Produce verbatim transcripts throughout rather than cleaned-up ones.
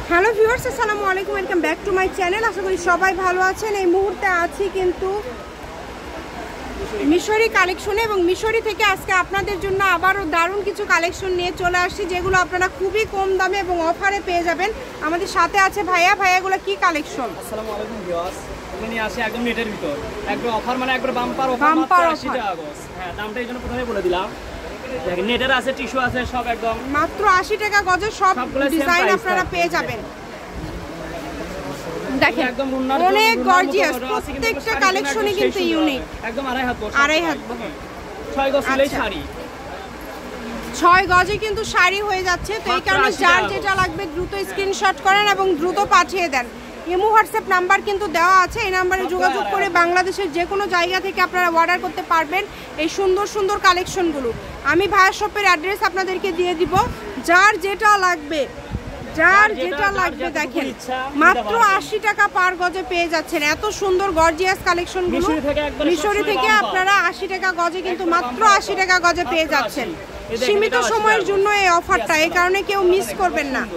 Hello viewers, আসসালামু আলাইকুম, welcome back to my channel. আশা করি সবাই ভালো আছেন। এই মুহূর্তে আছি কিন্তু মিশরি কালেকশনে এবং মিশরি থেকে আজকে আপনাদের জন্য আবারও দারুণ কিছু কালেকশন নিয়ে চলে আসছি, যেগুলো আপনারা খুবই কম দামে এবং অফারে পেয়ে যাবেন। আমাদের সাথে আছে ভাইয়া। ভাইয়াগুলো কি কালেকশন? আসসালামু আলাইকুম ভিউয়ার্স, এখানে আসে একদম নেটের ভিতর একদম অফার, মানে একবার বাম্পার অফার, বাম্পার মাত্র আশি টাকা গজ। হ্যাঁ, দামটা এই জন্য প্রথমে বলে দিলাম। দেখেন নেটের আছে, টিস্যু আছে, সব একদম মাত্র আশি টাকা গজে সব ডিজাইন আপনারা পেয়ে যাবেন। দেখেন একদম অনেক গর্জিয়াস, প্রত্যেকটা কালেকশনই কিন্তু ইউনিক। একদম আড়াই হাত বড়, আড়াই হাত বড়, ছয় গজ সিলাই শাড়ি, ছয় গজে কিন্তু শাড়ি হয়ে যাচ্ছে। তো এই কারণে যার যেটা লাগবে দ্রুত স্ক্রিনশট করেন এবং দ্রুত পাঠিয়ে দেন। ইমো হোয়াটসঅ্যাপ নাম্বার কিন্তু দেওয়া আছে, এই নাম্বারে যোগাযোগ করে বাংলাদেশের যে কোনো জায়গা থেকে আপনারা অর্ডার করতে পারবেন এই সুন্দর সুন্দর কালেকশনগুলো। আমি ভাইয়া শপের অ্যাড্রেস আপনাদেরকে দিয়ে দিব। যার যেটা লাগবে যার যেটা লাগবে দেখেন মাত্র আশি টাকা পার গজে পেয়ে যাচ্ছেন এত সুন্দর গর্জিয়াস কালেকশনগুলো। মিশরি থেকে আপনারা আশি টাকা গজে কিন্তু মাত্র আশি টাকা গজে পেয়ে যাচ্ছেন। সীমিত সময়ের জন্য এই অফারটা, এই কারণে কেউ মিস করবেন না।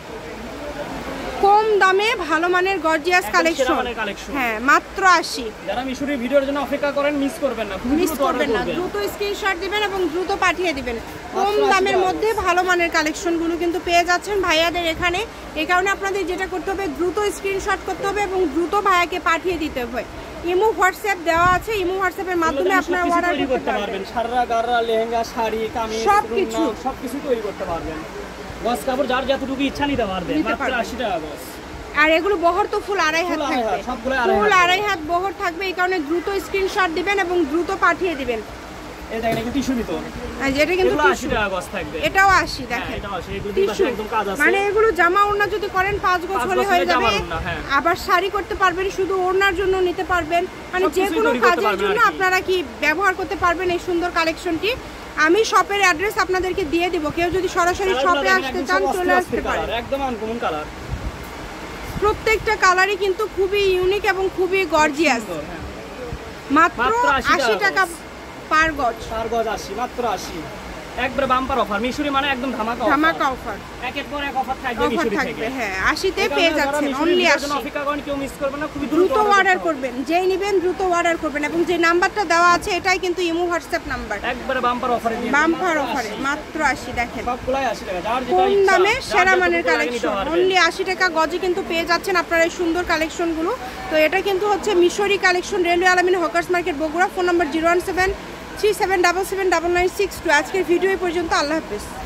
কম দামে ভালো মানের গর্জিয়াস কালেকশন, হ্যাঁ মাত্র আশি। যারা মিশরি ভিডিওর জন্য অপেক্ষা করেন মিস করবেন না, মিস করবেন না, দ্রুত স্ক্রিনশট দিবেন এবং দ্রুত পাঠিয়ে দিবেন। কম দামের মধ্যে ভালো মানের কালেকশনগুলো কিন্তু পেয়ে যাচ্ছেন ভাইয়াদের এখানে। এই কারণে আপনাদের যেটা করতে হবে দ্রুত স্ক্রিনশট করতে হবে এবং দ্রুত ভাইয়াকে পাঠিয়ে দিতে হবে। ইমো হোয়াটসঅ্যাপ দেওয়া আছে, ইমো হোয়াটসঅ্যাপের মাধ্যমে আপনারা অর্ডার করতে পারবেন। সারা গারা, লেহেঙ্গা, শাড়ি, কামিজ, সবকিছু সবকিছু তৈরি করতে পারবেন। গজ কাপড় যার যতটুকু ইচ্ছা নিতে পারবেন, মাত্র আশি টাকা গজ। আর এগুলো বহর তো ফুল আড়াই হাত থাকবে, ফুল আড়াই হাত বহর থাকবে। এই কারণে দ্রুত স্ক্রিনশট দিবেন এবং দ্রুত পাঠিয়ে দিবেন। এই দেখেন এটা টিস্যু ভিতর, আর যেটা কিন্তু আশি টাকা গজ থাকবে, এটাও আশি। দেখেন এটাও আশি, এই দুটো পাশে একদম কাজ আছে। মানে এগুলো জামা ওড়না যদি করেন পাঁচ গজ হলে হয়ে যাবে। আবার শাড়ি করতে পারবেন, শুধু ওড়নার জন্য নিতে পারবেন, মানে যে কোনো কাজের জন্য আপনারা কি ব্যবহার করতে পারবেন এই সুন্দর কালেকশনটি। আমি শপের অ্যাড্রেস আপনাদেরকে দিয়ে দিব, কেউ যদি সরাসরি শপে আসতে চান চলে আসতে পারেন। একদম আনকমন কালার, প্রত্যেকটা কালারই কিন্তু খুবই ইউনিক এবং খুবই গর্জিয়াস। মাত্র আশি টাকা পার গজ, পার গজ আশি, মাত্র আশি। একবার বাম্পার অফার, মিশরি মানে একদম ধামাকা অফার, ধামাকা অফার। একের পর এক অফার থাকবে মিশরি থেকে। হ্যাঁ, আশি তে পেয়ে যাচ্ছেন, অনলি আশি। অপেক্ষা করেন, কেউ মিস করবেন না, খুব দ্রুত অর্ডার করবেন। যেই নেবেন দ্রুত অর্ডার করবেন এবং যে নাম্বারটা দেওয়া আছে এটাই কিন্তু ইমো হোয়াটসঅ্যাপ নাম্বার। একবারে বাম্পার অফারে দিয়ে, বাম্পার অফারে মাত্র আশি। দেখেন সবগুলাই আশি টাকা, যার যেটা কম দামে সেরা মানের কালেকশন, অনলি আশি টাকা গজে কিন্তু পেয়ে যাচ্ছেন আপনারা এই সুন্দর কালেকশনগুলো। তো এটা কিন্তু হচ্ছে Mishri collection, railway Alamin hawkers market Bogura. Phone number zero one seven three seven double seven double nine six two. আজকের ভিডিও এই পর্যন্ত, আল্লাহ হাফেজ।